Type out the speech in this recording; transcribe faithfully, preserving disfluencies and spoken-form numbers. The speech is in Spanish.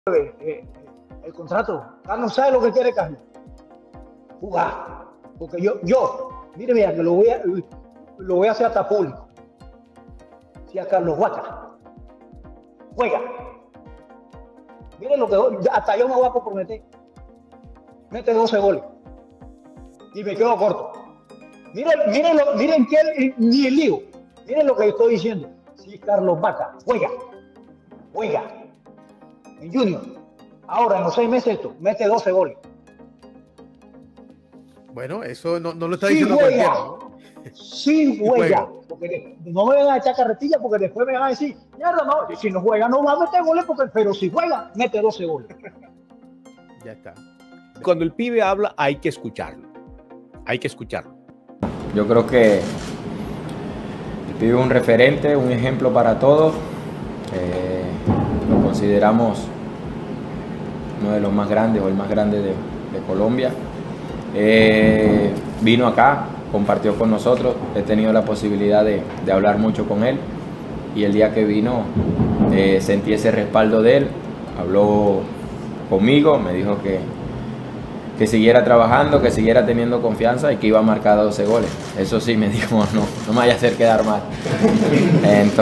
eh, eh, el contrato. Carlos sabe lo que quiere Carlos. Jugar. Porque yo, yo, mire, mira, que lo voy a, lo voy a hacer hasta público. Si a Carlos Vaca juega, miren lo que hasta yo me voy a comprometer. Mete doce goles y me quedo corto. Miren, miren, lo, miren que él, ni el lío. Miren lo que estoy diciendo. Si Carlos Vaca juega, juega en Junior, ahora en los seis meses esto, mete doce goles. Bueno, eso no, no lo está sí diciendo juega, cualquiera, ¿no? Sí juega, porque no me van a echar carretilla porque después me van a decir, mierda, no, si no juega no va a meter goles, porque, pero si juega, mete doce goles. Ya está. Cuando el pibe habla hay que escucharlo, hay que escucharlo. Yo creo que el pibe es un referente, un ejemplo para todos. Eh, lo consideramos uno de los más grandes o el más grande de, de Colombia. Eh, vino acá, compartió con nosotros, he tenido la posibilidad de, de hablar mucho con él y el día que vino eh, sentí ese respaldo de él, habló conmigo, me dijo que, que siguiera trabajando, que siguiera teniendo confianza y que iba a marcar doce goles. Eso sí me dijo, no, no me vaya a hacer quedar mal. Entonces,